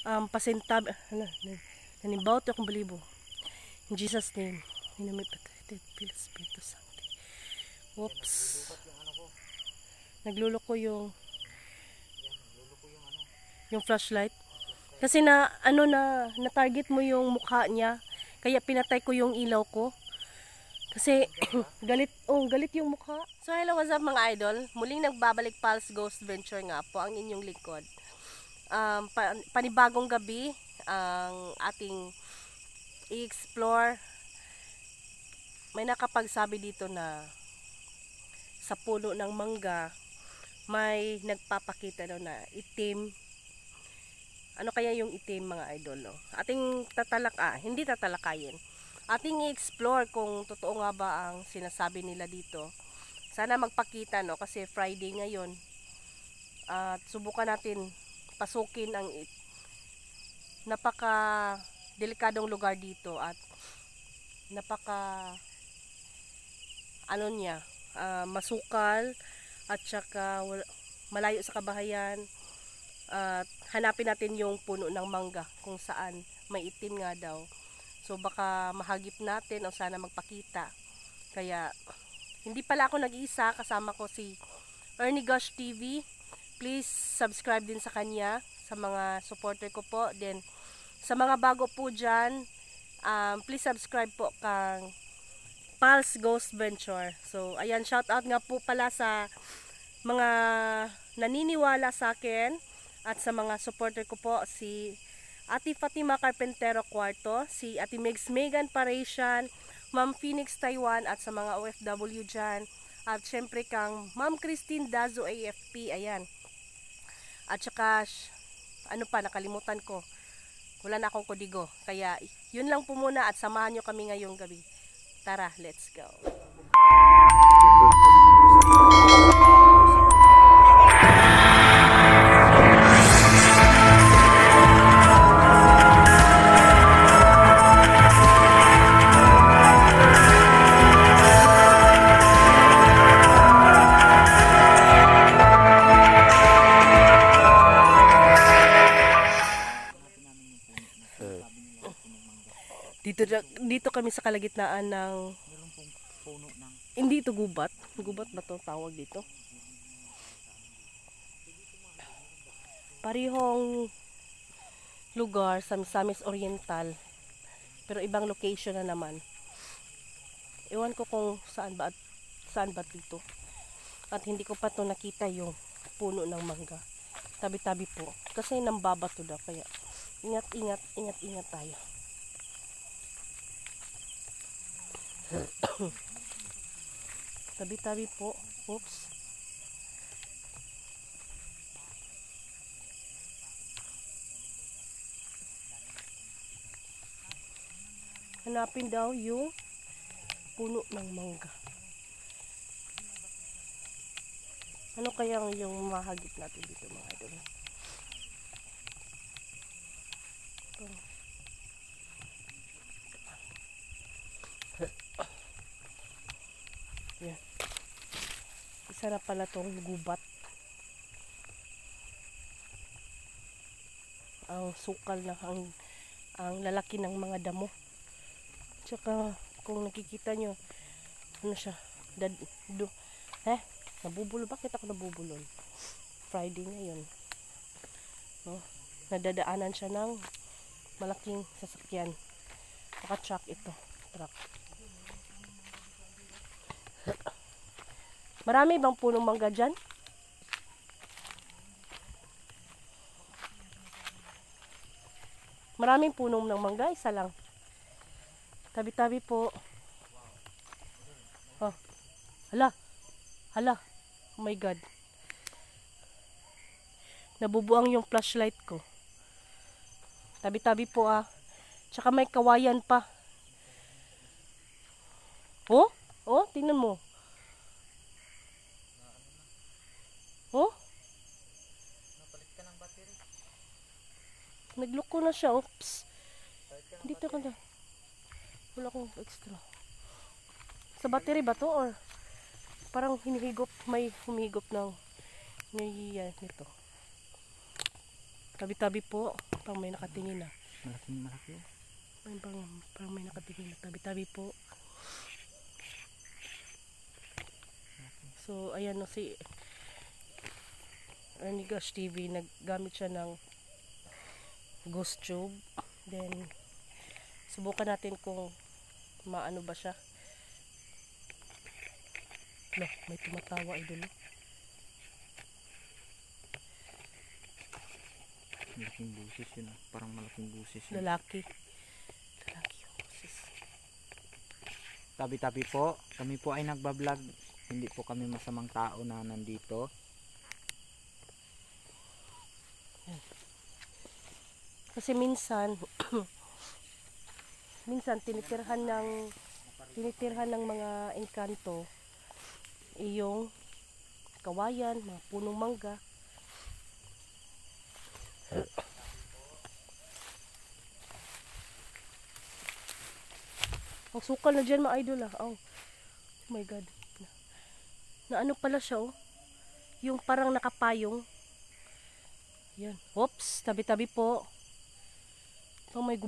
pasintab, nanimbaw to akong balibo. In Jesus name, inamit patrited, Pil Espiritu Santo. Oops. Nagluloko yung flashlight. Kasi na target mo yung mukha niya. Kaya pinatay ko yung ilaw ko. Kasi galit yung mukha. So hello, what's up mga idol? Muling nagbabalik Pulse Ghost Venture nga po ang inyong lingkod. Panibagong gabi ang ating i-explore. May nakapagsabi dito na sa puno ng mangga may nagpapakita daw na itim. Ano kaya yung itim mga idol? No? Ating hindi tatalakayin. Ating i-explore kung totoo nga ba ang sinasabi nila dito. Sana magpakita, no, kasi Friday ngayon. At subukan natin pasukin ang napaka delikadong lugar dito at napaka masukal at saka malayo sa kabahayan. At hanapin natin yung puno ng mangga kung saan may itim nga daw. So baka mahagip natin o sana magpakita. Kaya hindi pala ako nag-iisa, kasama ko si Ernie Gosh TV. Please subscribe din sa kanya, sa mga supporter ko po. Then sa mga bago po dyan, please subscribe po kang Pulse Ghost Venture. So ayan, shout out nga po pala sa mga naniniwala sa akin at sa mga supporter ko po, si Ate Fatima Carpentero Cuarto, si Ate Megs Megan Parasian, Ma'am Phoenix Taiwan, at sa mga OFW dyan, at syempre kang Ma'am Christine Dazo AFP, ayan. At saka nakalimutan ko, wala na akong kodigo, kaya yun lang po muna at samahan nyo kami ngayong gabi. Tara, let's go. Dito kami sa kalagitnaan ng hindi ito gubat. Gubat ba ito tawag dito? Parihong lugar sa Misamis Oriental. Pero ibang location na naman. Ewan ko kung saan ba dito. At hindi ko pa ito nakita yung puno ng mangga. Tabi-tabi po. Kasi nambabato daw. Kaya ingat tayo. Tabi-tabi po. Oops. Hanapin daw yung puno ng mangga. Ano kaya yung mahagip natin dito mga idol? Yan. Isa na pala tong gubat. Ang sukal na ang lalaki ng mga damo. Tsaka kung nakikita nyo, siya? Nabubulol. Bakit ako nabubulol? Friday ngayon. No? Nadadaanan siya ng malaking sasakyan. Naka-truck ito. Truck. Marami bang punong mangga dyan? Maraming punong ng mangga, isa lang. Tabi-tabi po. Oh. Hala. Oh my God. Nabubuang yung flashlight ko. Tabi-tabi po Tsaka may kawayan pa. Oh, tingnan mo. Oh? Napalit ka ng battery. Nagloko na siya. Oops. Dito ka na. Wala akong extra. Sa battery ba to or parang may humigop ng nito. Tabi-tabi po. Pang may nakatingin na. Malaki. Parang may nakatingin na. Tabi-tabi po. So, ayan no, si Ernie Gosh TV, naggamit siya ng ghost tube. Then, subukan natin kung maano ba siya. No, may tumatawa idol. Malaking busis yun. Parang malaking busis yun. Lalaki yung boses. Tabi-tabi po. Kami po ay nagbablog. Hindi po kami masamang tao na nandito. Kasi minsan tinitirhan ng mga engkanto yung kawayan, mga punong mangga. Ang sukal na dyan mga idol ah. Oh my god. Na ano pala siya oh. Yung parang nakapayong. Yan. Oops, tabi-tabi po. Pang may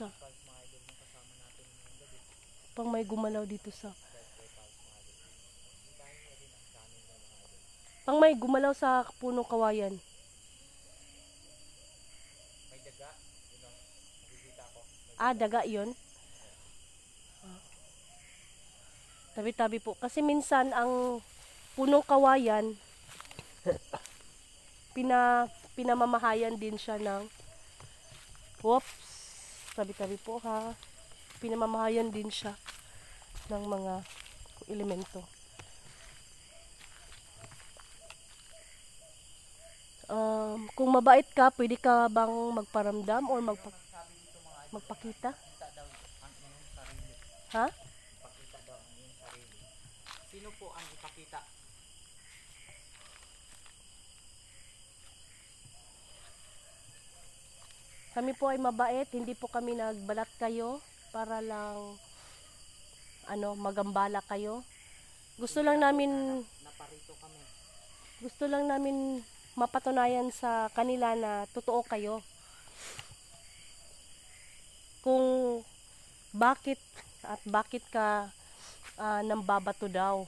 gumalaw dito sa punong kawayan. May daga. Nakikita ko. Daga yun. Tabi-tabi po. Kasi minsan ang punong kawayan pinamamahayan din siya ng tabi-tabi po ha. Pinamamahayan din siya ng mga elemento. Kung mabait ka, pwede ka bang magparamdam or magpakita? Ha? Ipakita daw ang iyong sarili. Sino po ang ipakita? Kami po ay mabait, hindi po kami nagbalat kayo para lang magambala kayo. Gusto lang namin Naparito kami. mapatunayan sa kanila na totoo kayo. Kung bakit ka nambabato daw.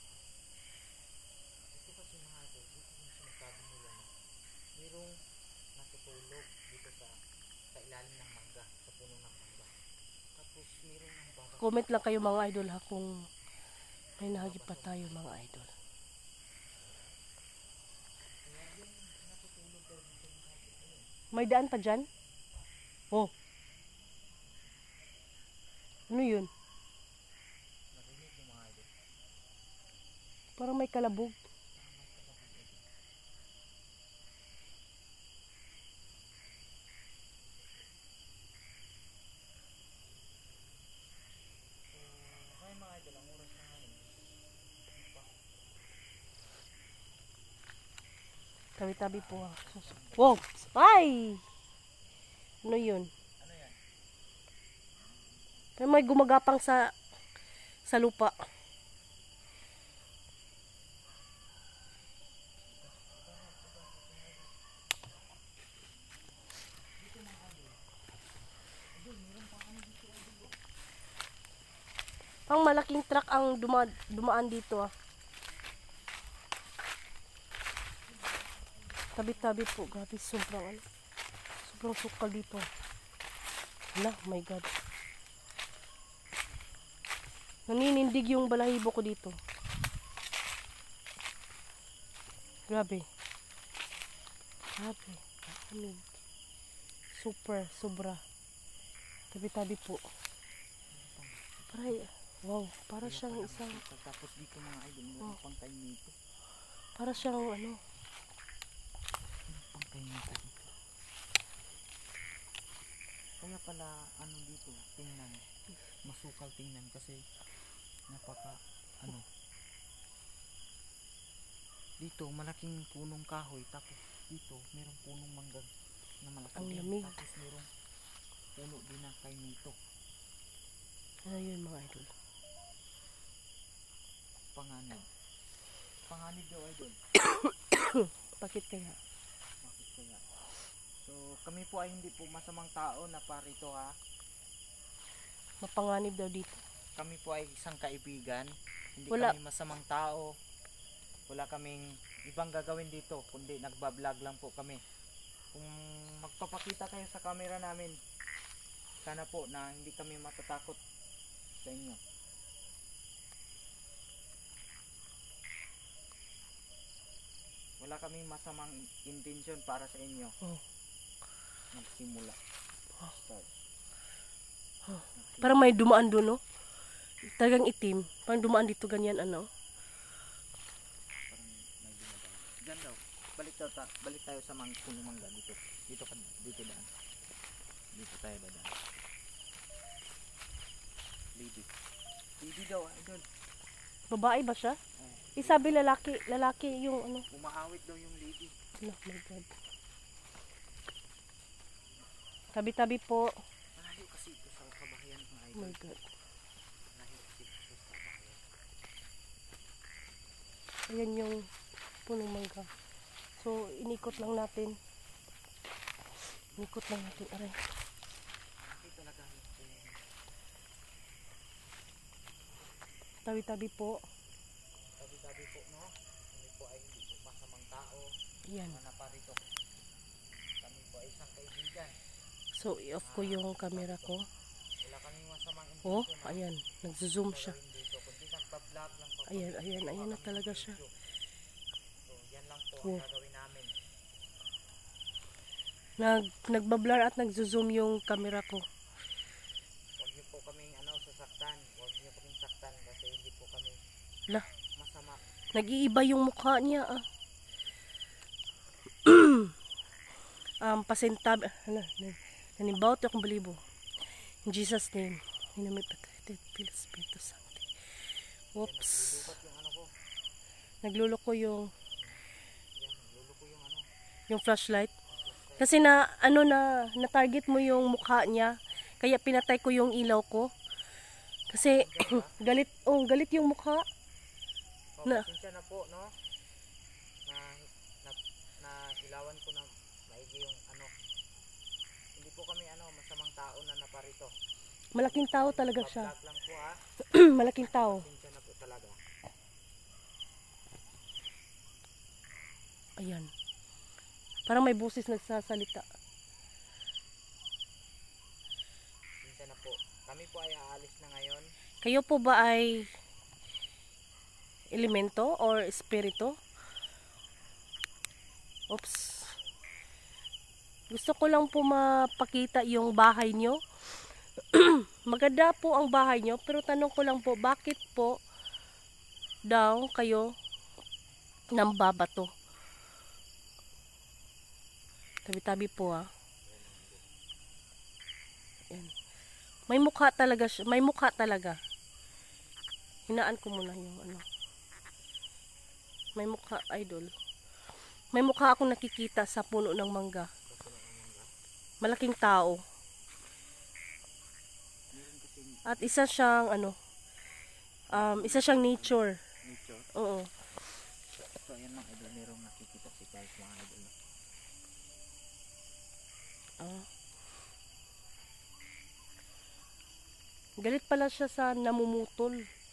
Ito kasi mga ito, dito yung sinasabi nila na mayroong natutulog dito sa ilalim ng mangga, sa puno ng mangga. Tapos mayroong ang baba. Comment lang kayo mga idol ha kung may nahagip pa tayo mga idol. May daan pa dyan? Oh. Ano yun? Narinig yung mga ito. Parang may kalabog. Ngayon mga ito, ang oras na ngayon. Tabi-tabi po ha. Wow! Ay! Ano yun? Ano yan? Pero may gumagapang sa lupa. Pang malaking truck ang dumaan dito ah. Tabi-tabi po, grabe sobrang sukal dito. Hala, my god. Naninindig yung balahibo ko dito. Grabe. Sobra. Tabi-tabi po. Para siyang isang Tapos dito mga idol, mayroong pangkay nito. para siyang Pangkay nito dito. Kaya pala dito, tingnan. Masukal tingnan kasi napaka dito malaking punong kahoy, tapos dito mayroong punong mangga na malaki. ang din. lamig. Tapos mayroong puno din ng kay nito. Ano yun mga idol? Panganib daw idol. Bakit kaya? Bakit kaya? So kami po ay hindi po masamang tao na parito ha. Mapanganib daw dito. Kami po ay isang kaibigan. Hindi Wala. kami masamang tao. Wala kaming ibang gagawin dito kundi nagbablog lang po kami. Kung magpapakita kayo sa camera namin, sana po na hindi kami matatakot sa inyo. Wala kaming masamang intention para sa inyo. Oh. Magsimula. Start. Parang may dumaan doon, no? Talagang itim. Parang dumaan dito ganyan, ano? Parang may dumadaan. Diyan daw. Balik tayo sa punong mangga dito. Dito daan. Dito tayo dadaan. Lady. Lady daw, idol. Babae ba siya? Oh. Isabi lalaki yung ano. Umahawit daw yung lady. Oh my God. Tabi-tabi po. Malayo kasi ito sa kabahayan ng Oh my idol. God. Malayo kasi ito sa kabahayan. Ayan yung punong mangga. So, inikot lang natin. Inikot lang natin. Aray. Malaki talaga ito yung Tabi-tabi po. tabi-tabi po, no? Kami po ay hindi po masamang tao. Ayan. Mga naparito. Kami po ay isang kaibigan. So, i-off ko yung camera ko. Wala kami masamang Oh, intention na ayan. Nagzo-zoom siya. gawin dito. Kundi nagpa-vlog lang po. Ayan, ayan, ayan na talaga siya. So, yan lang po Oh. ang gagawin namin. Nagbablur at nagzo-zoom yung camera ko. Huwag niyo po kaming sasaktan. Huwag niyo kaming saktan kasi hindi po kami Lah, masama. nag-iiba yung mukha niya, ah. Pasintab, nanibawat akong balibo. In Jesus' name, hinamit patay, Pil Espiritu Santo. Whoops. Lulukat yung ko. Nagluloko yung Yan, nagluluko yung yung flashlight. Kasi na-target mo yung mukha niya. Kaya pinatay ko yung ilaw ko. Kasi galit yung mukha. Na. Pasensya na po, no? Na ilawan ko na maigi yung Hindi po kami masamang tao na naparito. Malaking tao talaga siya. Vlog lang po ha. Malaking tao. Pasensya na po talaga. Ayan. Parang may busis nagsasalita. Pasensya na po. Kami po ay aalis na ngayon. Kayo po ba ay elemento or espiritu? Oops. Gusto ko lang po mapakita yung bahay nyo. Maganda po ang bahay nyo, pero tanong ko lang po, bakit po daw kayo nambabato? Tabi-tabi po, ah. Yan. May mukha talaga siya. May mukha talaga. Hinaan ko muna yung May mukha, idol. May mukha akong nakikita sa puno ng mangga. Malaking tao. At isa siyang isa siyang nature. Nature. Oo. So ayan mga idol, merong nakikita si Charles mga idol. Ah. Galit pala siya sa namumutol.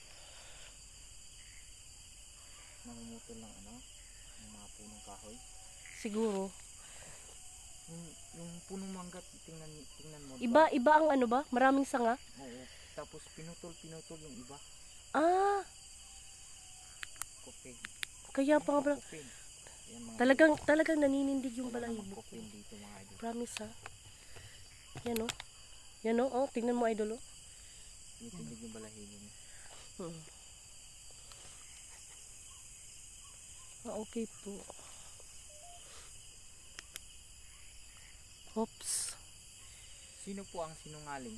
Namumutol ng ng mga punong kahoy. Siguro. Yung punong mangga, tingnan mo. Iba ang ba? Maraming sanga? Oo. Tapos pinutol yung iba. Ah, Kopeng. kaya pa nga Kopeng. Yan, mga talagang naninindig yung wala balahibo namang ko. kopeng dito mga idol. Promise, ha. Yan, oh. Yan, oh. Oh, tingnan mo, idol, oh. Tinitindig yung balahibo mo. Ah, okay po. Oops. Sino po ang sinungaling?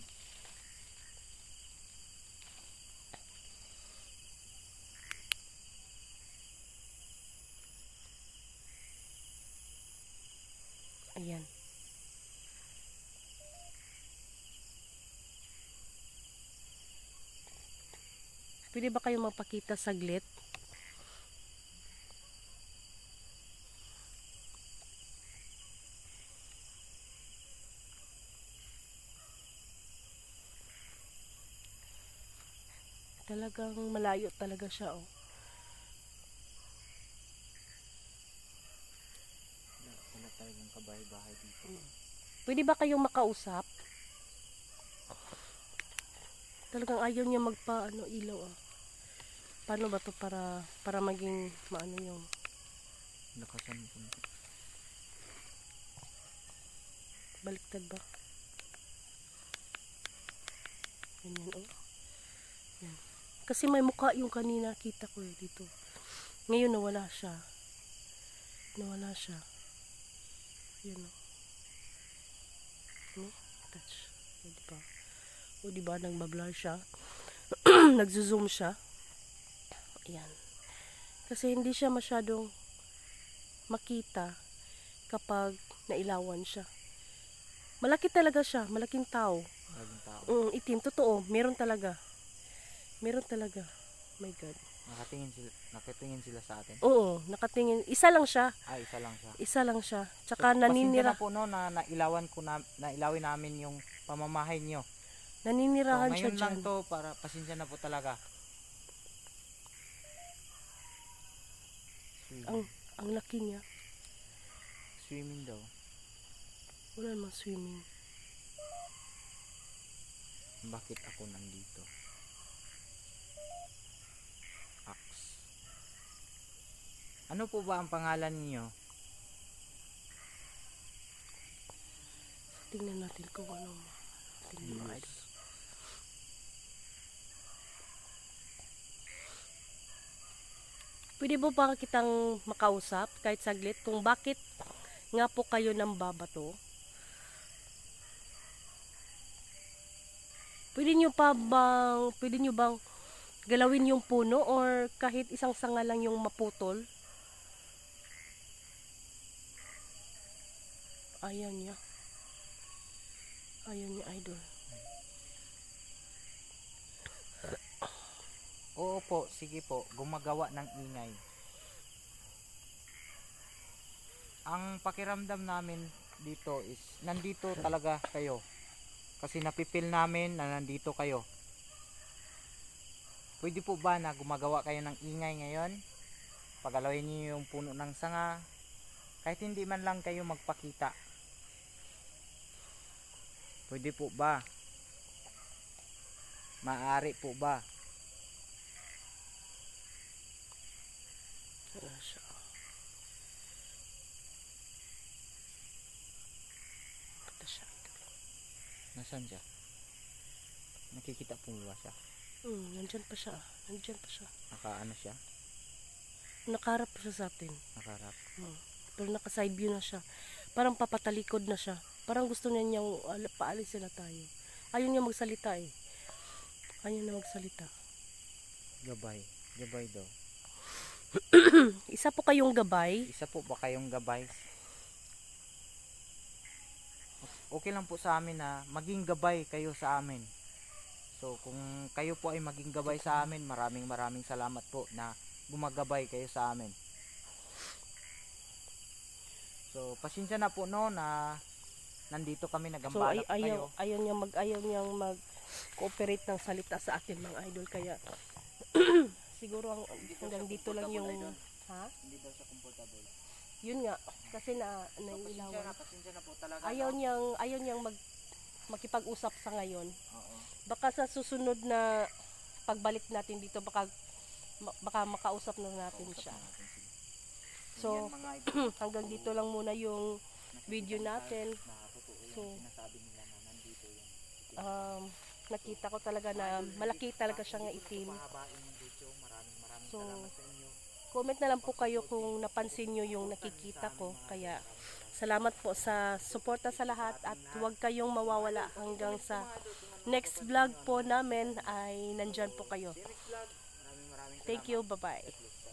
Ayan. Pwede ba kayo magpakita saglit? Talagang malayo talaga siya, oh. Wala talagang kabahay-bahay dito. Pwede ba kayong makausap? Talagang ayaw niya ilaw, ah. Paano ba to para maging maano yung Lakasan mo. baliktad ba? Ganyan, oh. Yan. Kasi may mukha yung kanina kita ko, dito. Ngayon nawala siya. Nawala siya. Yan, oh. No? Touch. O, diba? O, diba? Nagbablur siya. Nagzo-zoom siya. Ayan. Kasi hindi siya masyadong makita kapag nailawan siya. Malaki talaga siya. Malaking tao. Laging tao. Itim. Totoo. Meron talaga. Meron talaga. My God. Nakatingin sila sa atin. Oo. Nakatingin. Isa lang siya. Isa lang siya. Isa lang siya. Tsaka Pasensya naninira. na po no na nailawin namin yung pamamahay nyo. Naninirahan siya Ngayon lang dyan. to para pasensya na po talaga. Ang laki niya. Swimming daw. Wala namang swimming. Bakit ako nandito? Ax. Ano po ba ang pangalan niyo? Tingnan natin kung ano. Tingnan mo, idol. Pwede po ba kitang makausap kahit saglit kung bakit nga po kayo nang babato? Pwede nyo bang galawin yung puno or kahit isang sanga lang yung maputol? Ayaw niya. Ayaw niya, idol. Oo po, sige po, gumagawa ng ingay. Ang pakiramdam namin dito is, nandito talaga kayo. Kasi napipil namin na nandito kayo. Pwede po ba na gumagawa kayo ng ingay ngayon? Pagalawin niyo yung puno ng sanga. Kahit hindi man lang kayo magpakita. Pwede po ba? Maaari po ba? Wala siya. Punta siya. Nasaan siya? Nakikita po ba siya? Nandyan pa siya. Nandyan pa siya. Nakaano siya? Nakaharap pa siya sa atin. Nakarap. Pero naka-side view na siya. Parang papatalikod na siya. Parang gusto niya niyang paalisin na tayo. Ayaw niya magsalita eh. Ayaw na magsalita. Gabay. Gabay daw. Isa po kayong gabay. Isa po ba kayong gabay? Okay lang po sa amin na maging gabay kayo sa amin. So kung kayo po ay maging gabay sa amin, maraming salamat po na gumagabay kayo sa amin. So pasensya na po no na nandito kami So nagambalak kayo. ayaw niyang mag-cooperate ng salita sa atin mga idol, kaya siguro hanggang dito lang yung Hindi daw siya comfortable. yun nga kasi naiilawan. Pasensya na po talaga. Ayaw niyang makipag-usap sa ngayon. Oo. Baka sa susunod na pagbalik natin dito baka makausap na natin siya. So hanggang dito lang muna yung video natin. So nakita ko talaga na malaki talaga siyang itim. So comment na lang po kayo kung napansin nyo yung nakikita ko. Kaya salamat po sa suporta sa lahat at huwag kayong mawawala hanggang sa next vlog po namin ay nandyan po kayo. Thank you, bye bye.